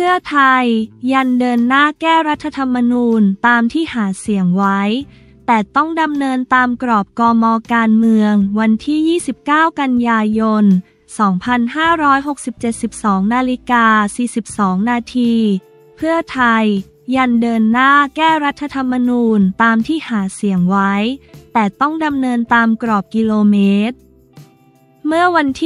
พื่อไทยยันเดินหน้าแก้รัฐธรรมนูญตามที่หาเสียงไว้แต่ต้องดำเนินตามกรอบกม.การเมืองวันที่ 29 กันยายน 2567 12:42 นาทีเพื่อไทยยันเดินหน้าแก้รัฐธรรมนูญตามที่หาเสียงไว้แต่ต้องดำเนินตามกรอบกิโลเมตรเมื่อวันที่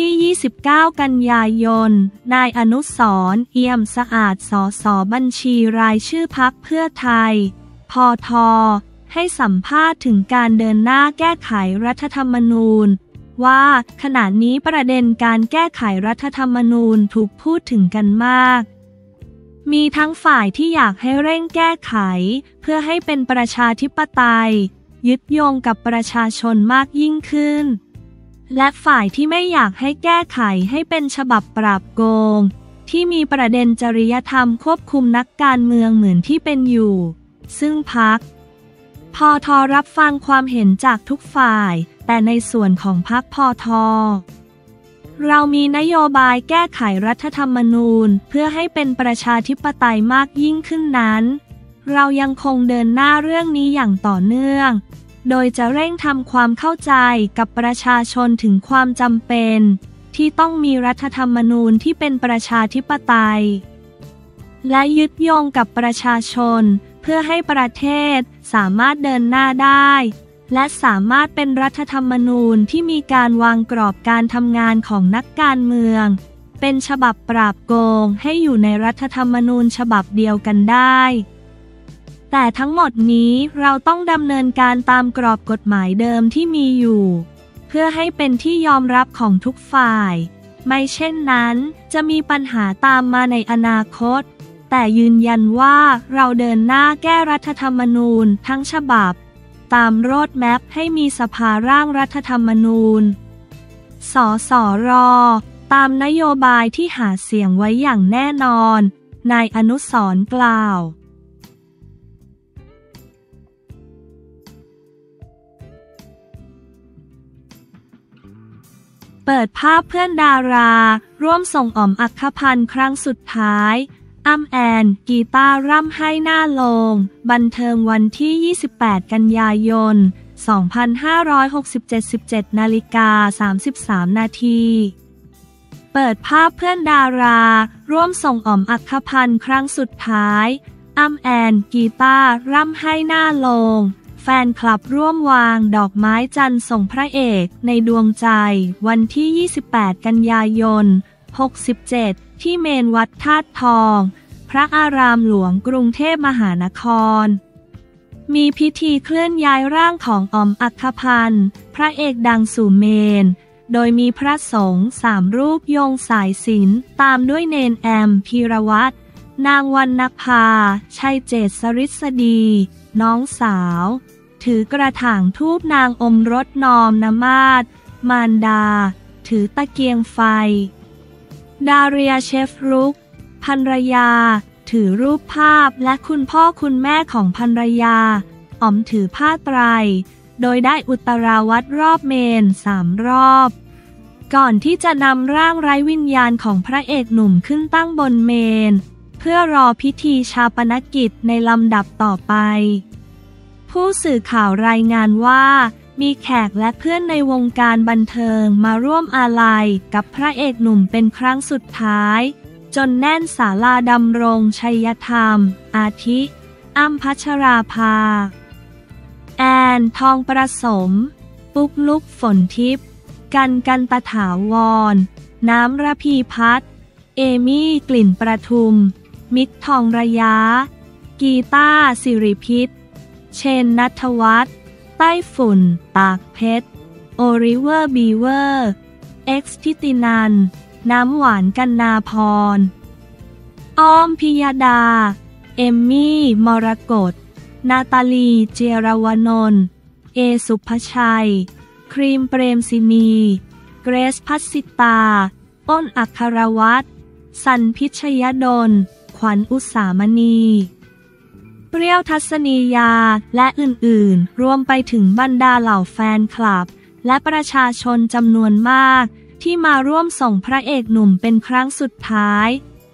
29 กันยายน นายอนุสรณ์ เอี่ยมสะอาด สส.บัญชีรายชื่อพรรคเพื่อไทย พท.ให้สัมภาษณ์ถึงการเดินหน้าแก้ไขรัฐธรรมนูญว่าขณะนี้ประเด็นการแก้ไขรัฐธรรมนูญถูกพูดถึงกันมากมีทั้งฝ่ายที่อยากให้เร่งแก้ไขเพื่อให้เป็นประชาธิปไตยยึดโยงกับประชาชนมากยิ่งขึ้นและฝ่ายที่ไม่อยากให้แก้ไขให้เป็นฉบับปราบโกงที่มีประเด็นจริยธรรมควบคุมนักการเมืองเหมือนที่เป็นอยู่ซึ่งพรรคพท.รับฟังความเห็นจากทุกฝ่ายแต่ในส่วนของพรรคพท.เรามีนโยบายแก้ไขรัฐธรรมนูญเพื่อให้เป็นประชาธิปไตยมากยิ่งขึ้นนั้นเรายังคงเดินหน้าเรื่องนี้อย่างต่อเนื่องโดยจะเร่งทำความเข้าใจกับประชาชนถึงความจำเป็นที่ต้องมีรัฐธรรมนูญที่เป็นประชาธิปไตยและยึดโยงกับประชาชนเพื่อให้ประเทศสามารถเดินหน้าได้และสามารถเป็นรัฐธรรมนูญที่มีการวางกรอบการทำงานของนักการเมืองเป็นฉบับปราบโกงให้อยู่ในรัฐธรรมนูญฉบับเดียวกันได้แต่ทั้งหมดนี้เราต้องดำเนินการตามกรอบกฎหมายเดิมที่มีอยู่เพื่อให้เป็นที่ยอมรับของทุกฝ่ายไม่เช่นนั้นจะมีปัญหาตามมาในอนาคตแต่ยืนยันว่าเราเดินหน้าแก้รัฐธรรมนูญทั้งฉบับตามโรดแมพให้มีสภาร่างรัฐธรรมนูญสสร.ตามนโยบายที่หาเสียงไว้อย่างแน่นอนนายอนุสรณ์กล่าวเปิดภาพเพื่อนดาราร่วมส่งอ๋อมอัคคพันธ์ครั้งสุดท้ายอ้ำแอนกีตาร์ร่ำไห้หน้าโรงบันเทิงวันที่ 28 กันยายน 2567 17:33 นาทีเปิดภาพเพื่อนดาราร่วมส่งอ๋อมอัคคพันธ์ครั้งสุดท้ายอ้ำแอนกีตาร์ร่ำไห้หน้าโรงแฟนคลับร่วมวางดอกไม้จันทร์ส่งพระเอกในดวงใจวันที่ 28 กันยายน 67ที่เมนวัดธาตุทองพระอารามหลวงกรุงเทพมหานครมีพิธีเคลื่อนย้ายร่างของอ๋อมอัคคพันธ์พระเอกดังสู่เมนโดยมีพระสงฆ์3 รูปโยงสายสิญจน์ตามด้วยเนนแอมพีรวัตรนางวรรณภาชัยเจตสฤษฎีน้องสาวถือกระถางธูปนางอมรสนอมนมาศมารดาถือตะเกียงไฟดาเรียเชฟรุกภรรยาถือรูปภาพและคุณพ่อคุณแม่ของภรรยาอ๋อมถือผ้าไตรโดยได้อุตราวัดรอบเมน3 รอบก่อนที่จะนำร่างไร้วิญญาณของพระเอกหนุ่มขึ้นตั้งบนเมนเพื่อรอพิธีชาปนกิจในลำดับต่อไปผู้สื่อข่าวรายงานว่ามีแขกและเพื่อนในวงการบันเทิงมาร่วมอาลัยกับพระเอกหนุ่มเป็นครั้งสุดท้ายจนแน่นศาลาดำรงชัยธรรมอาทิอ้ำพัชราภาแอนทองประสมปุ๊กลุกฝนทิพย์กันตถาวรน้ำระพีพัฒน์เอมี่กลิ่นประทุมมิกทองระยะกีตาร์สิริพิษเชนณัฐวัฒน์ไต้ฝุ่นตากเพชรโอริเวอร์บีเวอร์เอ็กซ์ทิตินันน้ำหวานกันนาพรอ้อมพิยดาเอมมี่มรกตนาตาลีเจรวนนท์เอสุภชัยครีมเปรมศินีเกรซพัสสิตาอ้นอัครวัฒน์สันพิชยดลขวัญอุสามณีเปรี้ยวทัศนียาและอื่นๆรวมไปถึงบรรดาเหล่าแฟนคลับและประชาชนจำนวนมากที่มาร่วมส่งพระเอกหนุ่มเป็นครั้งสุดท้ายท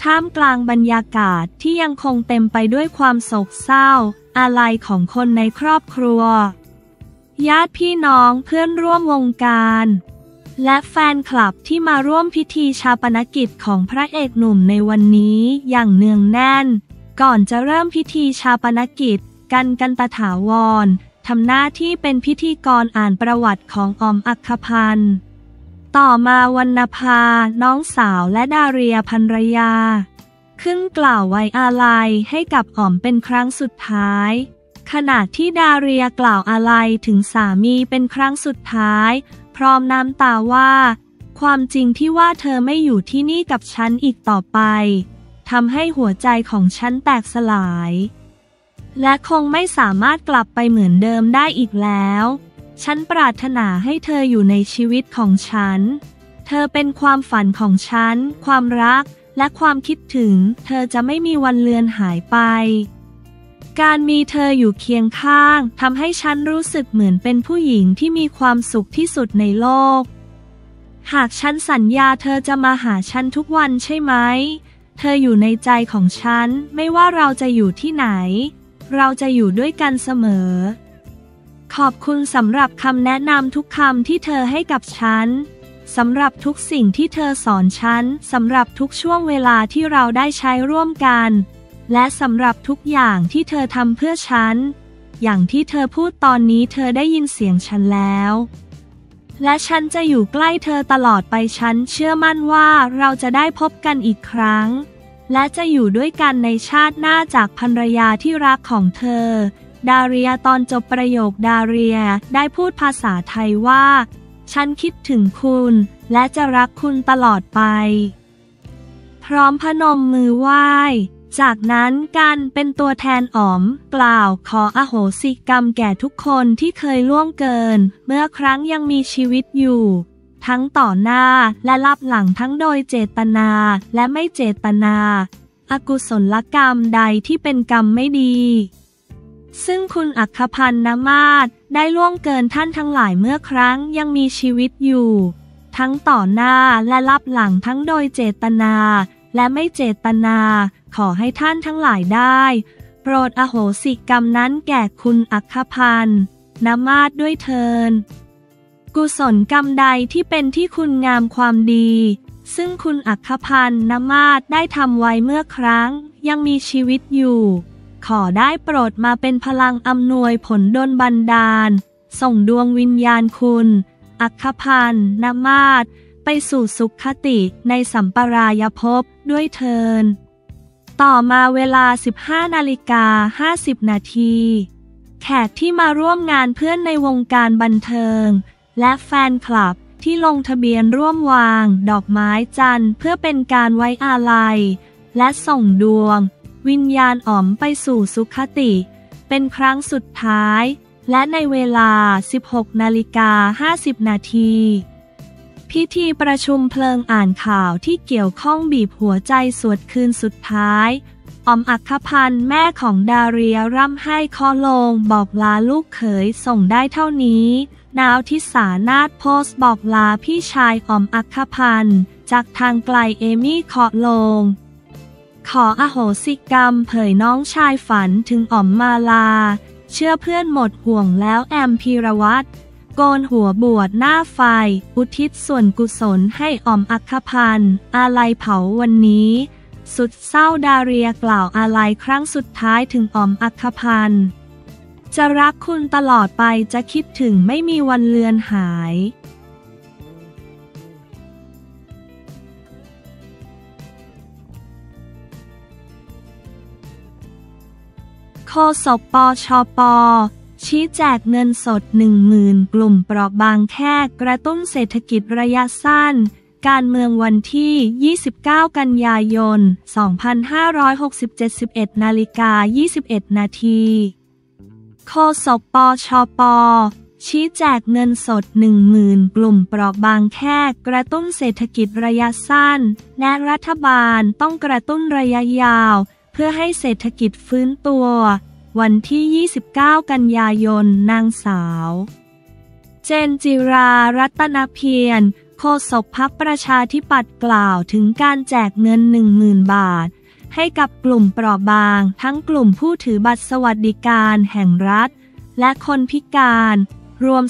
ท่ามกลางบรรยากาศที่ยังคงเต็มไปด้วยความโศกเศร้าอาลัยของคนในครอบครัวญาติพี่น้องเพื่อนร่วมวงการและแฟนคลับที่มาร่วมพิธีชาปนกิจของพระเอกหนุ่มในวันนี้อย่างเนืองแน่นก่อนจะเริ่มพิธีชาปนกิจกันตถาวรทำหน้าที่เป็นพิธีกรอ่านประวัติของออมอัคคพันธ์ต่อมาวรรณภาน้องสาวและดาเรียภรรยาขึ้นกล่าวไว้อาลัยให้กับออมเป็นครั้งสุดท้ายขณะที่ดาเรียกล่าวอาลัยถึงสามีเป็นครั้งสุดท้ายพร้อมน้ำตาว่าความจริงที่ว่าเธอไม่อยู่ที่นี่กับฉันอีกต่อไปทำให้หัวใจของฉันแตกสลายและคงไม่สามารถกลับไปเหมือนเดิมได้อีกแล้วฉันปรารถนาให้เธออยู่ในชีวิตของฉันเธอเป็นความฝันของฉันความรักและความคิดถึงเธอจะไม่มีวันเลือนหายไปการมีเธออยู่เคียงข้างทำให้ฉันรู้สึกเหมือนเป็นผู้หญิงที่มีความสุขที่สุดในโลกหากฉันสัญญาเธอจะมาหาฉันทุกวันใช่ไหมเธออยู่ในใจของฉันไม่ว่าเราจะอยู่ที่ไหนเราจะอยู่ด้วยกันเสมอขอบคุณสำหรับคำแนะนำทุกคำที่เธอให้กับฉันสำหรับทุกสิ่งที่เธอสอนฉันสำหรับทุกช่วงเวลาที่เราได้ใช้ร่วมกันและสำหรับทุกอย่างที่เธอทำเพื่อฉันอย่างที่เธอพูดตอนนี้เธอได้ยินเสียงฉันแล้วและฉันจะอยู่ใกล้เธอตลอดไปฉันเชื่อมั่นว่าเราจะได้พบกันอีกครั้งและจะอยู่ด้วยกันในชาติหน้าจากภรรยาที่รักของเธอดาเรียตอนจบประโยคดาเรียได้พูดภาษาไทยว่าฉันคิดถึงคุณและจะรักคุณตลอดไปพร้อมพนมมือไหว้จากนั้นกันเป็นตัวแทนอ๋อมกล่าวขออโหสิกรรมแก่ทุกคนที่เคยล่วงเกินเมื่อครั้งยังมีชีวิตอยู่ทั้งต่อหน้าและลับหลังทั้งโดยเจตนาและไม่เจตนาอกุศลกรรมใดที่เป็นกรรมไม่ดีซึ่งคุณอัคคพันธ์ นมาศได้ล่วงเกินท่านทั้งหลายเมื่อครั้งยังมีชีวิตอยู่ทั้งต่อหน้าและลับหลังทั้งโดยเจตนาและไม่เจตนาขอให้ท่านทั้งหลายได้โปรดอโหสิกรรมนั้นแก่คุณอัคคพันธ์ นมาศด้วยเถิดกุศลกรรมใดที่เป็นที่คุณงามความดีซึ่งคุณอัคคพันธ์ นมาศได้ทำไว้เมื่อครั้งยังมีชีวิตอยู่ขอได้โปรดมาเป็นพลังอำนวยผลดลบันดาลส่งดวงวิญญาณคุณอัคคพันธ์ นมาศไปสู่สุขคติในสัมปรายภพด้วยเถิดต่อมาเวลา 15:50 นาทีแขกที่มาร่วมงานเพื่อนในวงการบันเทิงและแฟนคลับที่ลงทะเบียนร่วมวางดอกไม้จันทร์เพื่อเป็นการไว้อาลัยและส่งดวงวิญญาณอ๋อมไปสู่สุขติเป็นครั้งสุดท้ายและในเวลา 16:50 นาทีพิธีประชุมเพลิงอ่านข่าวที่เกี่ยวข้องบีบหัวใจสวดคืนสุดท้ายออมอัคคพันธ์แม่ของดาเรียร่ำไห้เคาะโลงบอกลาลูกเขยส่งได้เท่านี้นาวทิสานาถโพสต์บอกลาพี่ชายออมอัคคพันธ์จากทางไกลเอมี่เคาะโลงขออโหสิกรรมเผยน้องชายฝันถึงอ๋อมมาลาเชื่อเพื่อนหมดห่วงแล้วแอมพีรวัตรโกนหัวบวชหน้าไฟอุทิศส่วนกุศลให้อ๋อมอัคคพันธ์อาลัยเผาวันนี้สุดเศร้าดาเรียกล่าวอาลัยครั้งสุดท้ายถึงอ๋อมอัคคพันธ์จะรักคุณตลอดไปจะคิดถึงไม่มีวันเลือนหายโฆษกปชป.ชี้แจกเงินสด 10,000 กลุ่มเปราะบางแค่กระตุ้นเศรษฐกิจระยะสั้นการเมืองวันที่ 29 กันยายน 2567 11:21 นาทีโฆษกปชป.ชี้แจกเงินสด 10,000 กลุ่มเปราะบางแค่กระตุ้นเศรษฐกิจระยะสั้นและรัฐบาลต้องกระตุ้นระยะยาวเพื่อให้เศรษฐกิจฟื้นตัววันที่ 29 กันยายนนางสาวเจนจิรารัตนเพียรโฆโฆษกพรรคประชาธิปัตย์กล่าวถึงการแจกเงิน 10,000 บาทให้กับกลุ่มเปราะบางทั้งกลุ่มผู้ถือบัตรสวัสดิการแห่งรัฐและคนพิการรวม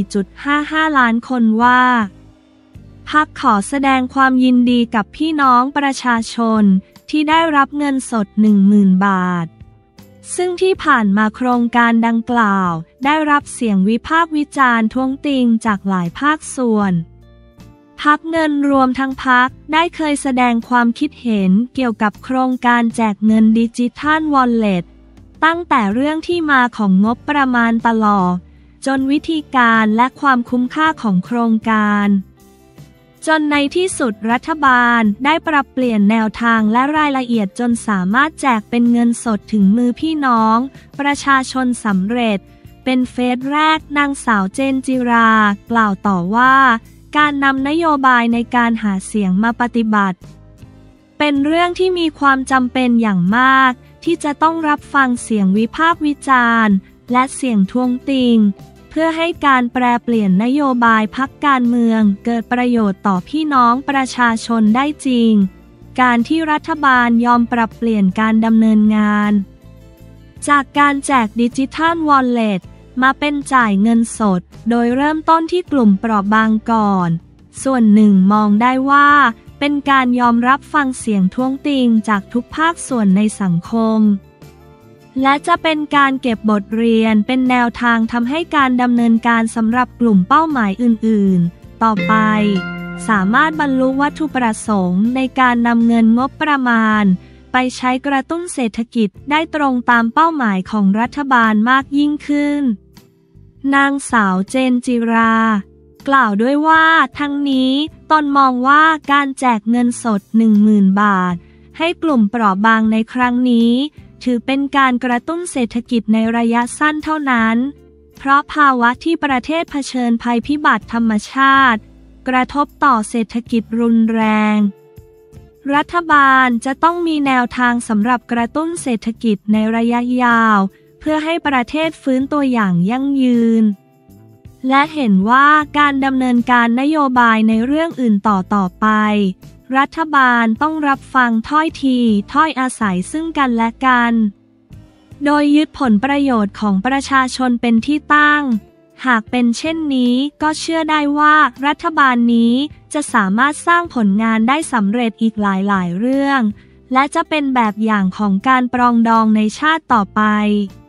14.55 ล้านคนว่าพรรคขอแสดงความยินดีกับพี่น้องประชาชนที่ได้รับเงินสด 10,000 บาทซึ่งที่ผ่านมาโครงการดังกล่าวได้รับเสียงวิพากษ์วิจารณ์ท้วงติงจากหลายภาคส่วนพรรคเงินรวมทั้งพรรคได้เคยแสดงความคิดเห็นเกี่ยวกับโครงการแจกเงินดิจิทัลวอลเล็ตตั้งแต่เรื่องที่มาของงบประมาณตลอดจนวิธีการและความคุ้มค่าของโครงการจนในที่สุดรัฐบาลได้ปรับเปลี่ยนแนวทางและรายละเอียดจนสามารถแจกเป็นเงินสดถึงมือพี่น้องประชาชนสำเร็จเป็นเฟสแรกนางสาวเจนจิรากล่าวต่อว่าการนำนโยบายในการหาเสียงมาปฏิบัติเป็นเรื่องที่มีความจำเป็นอย่างมากที่จะต้องรับฟังเสียงวิพากษ์วิจารณ์และเสียงท้วงติงเพื่อให้การแปรเปลี่ยนนโยบายพรรคการเมืองเกิดประโยชน์ต่อพี่น้องประชาชนได้จริงการที่รัฐบาลยอมปรับเปลี่ยนการดำเนินงานจากการแจกดิจิทัลวอลเล็ตมาเป็นจ่ายเงินสดโดยเริ่มต้นที่กลุ่มเปราะบางก่อนส่วนหนึ่งมองได้ว่าเป็นการยอมรับฟังเสียงท้วงติงจากทุกภาคส่วนในสังคมและจะเป็นการเก็บบทเรียนเป็นแนวทางทำให้การดำเนินการสำหรับกลุ่มเป้าหมายอื่นๆต่อไปสามารถบรรลุวัตถุประสงค์ในการนำเงินงบประมาณไปใช้กระตุ้นเศรษฐกิจได้ตรงตามเป้าหมายของรัฐบาลมากยิ่งขึ้นนางสาวเจนจิรากล่าวด้วยว่าทั้งนี้ตนมองว่าการแจกเงินสด 10,000 บาทให้กลุ่มเปราะบางในครั้งนี้ถือเป็นการกระตุ้นเศรษฐกิจในระยะสั้นเท่านั้นเพราะภาวะที่ประเทศเผชิญภัยพิบัติธรรมชาติกระทบต่อเศรษฐกิจรุนแรงรัฐบาลจะต้องมีแนวทางสำหรับกระตุ้นเศรษฐกิจในระยะยาวเพื่อให้ประเทศฟื้นตัวอย่างยั่งยืนและเห็นว่าการดำเนินการนโยบายในเรื่องอื่นต่อไปรัฐบาลต้องรับฟังถ้อยทีถ้อยอาศัยซึ่งกันและกันโดยยึดผลประโยชน์ของประชาชนเป็นที่ตั้งหากเป็นเช่นนี้ก็เชื่อได้ว่ารัฐบาลนี้จะสามารถสร้างผลงานได้สำเร็จอีกหลายๆเรื่องและจะเป็นแบบอย่างของการปรองดองในชาติต่อไป